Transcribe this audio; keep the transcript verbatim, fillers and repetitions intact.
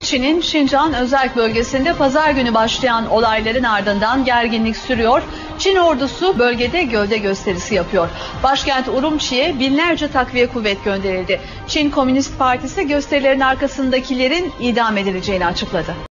Çin'in Şincan özel bölgesinde pazar günü başlayan olayların ardından gerginlik sürüyor. Çin ordusu bölgede gövde gösterisi yapıyor. Başkent Urumçi'ye binlerce takviye kuvvet gönderildi. Çin Komünist Partisi gösterilerin arkasındakilerin idam edileceğini açıkladı.